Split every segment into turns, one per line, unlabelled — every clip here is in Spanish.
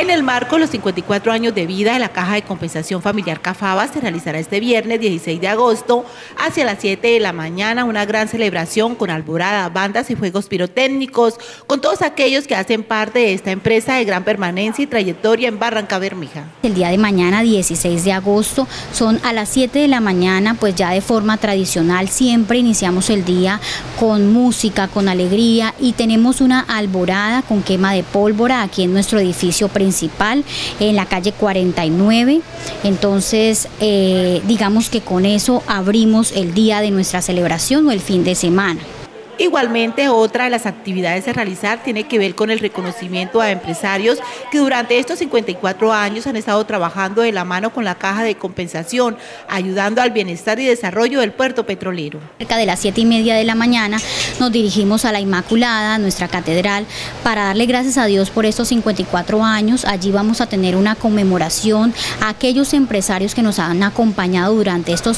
En el marco de los 54 años de vida de la Caja de Compensación Familiar Cafaba, se realizará este viernes 16 de agosto hacia las 7 de la mañana una gran celebración con alborada, bandas y juegos pirotécnicos, con todos aquellos que hacen parte de esta empresa de gran permanencia y trayectoria en Barrancabermeja.
El día de mañana, 16 de agosto, son a las 7 de la mañana, pues ya de forma tradicional siempre iniciamos el día con música, con alegría, y tenemos una alborada con quema de pólvora aquí en nuestro edificio principal en la calle 49. Entonces digamos que con eso abrimos el día de nuestra celebración o el fin de semana.
Igualmente, otra de las actividades a realizar tiene que ver con el reconocimiento a empresarios que durante estos 54 años han estado trabajando de la mano con la Caja de Compensación, ayudando al bienestar y desarrollo del puerto petrolero.
Cerca de las 7:30 de la mañana nos dirigimos a la Inmaculada, nuestra catedral, para darle gracias a Dios por estos 54 años. Allí vamos a tener una conmemoración a aquellos empresarios que nos han acompañado durante estos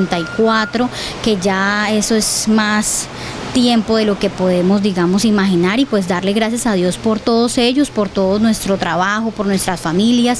54, que ya eso es más tiempo de lo que podemos, digamos, imaginar, y pues darle gracias a Dios por todos ellos, por todo nuestro trabajo, por nuestras familias,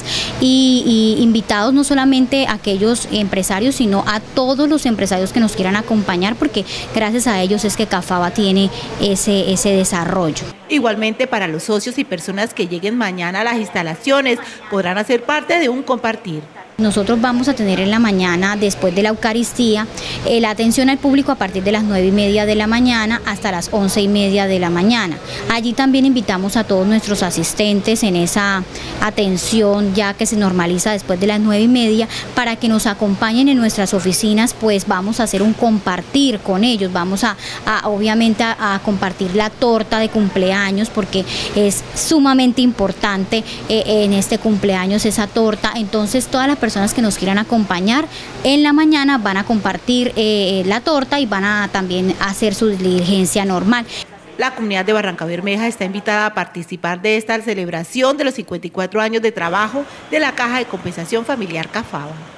y invitados no solamente a aquellos empresarios, sino a todos los empresarios que nos quieran acompañar, porque gracias a ellos es que Cafaba tiene ese desarrollo.
Igualmente, para los socios y personas que lleguen mañana a las instalaciones, podrán hacer parte de un compartir.
Nosotros vamos a tener en la mañana, después de la Eucaristía, la atención al público a partir de las 9:30 de la mañana hasta las 11:30 de la mañana. Allí también invitamos a todos nuestros asistentes en esa atención, ya que se normaliza después de las 9:30, para que nos acompañen en nuestras oficinas, pues vamos a hacer un compartir con ellos. Vamos obviamente a compartir la torta de cumpleaños, porque es sumamente importante en este cumpleaños esa torta. Entonces todas las personas que nos quieran acompañar en la mañana van a compartir la torta y van a también hacer su diligencia normal.
La comunidad de Barrancabermeja está invitada a participar de esta celebración de los 54 años de trabajo de la Caja de Compensación Familiar Cafaba.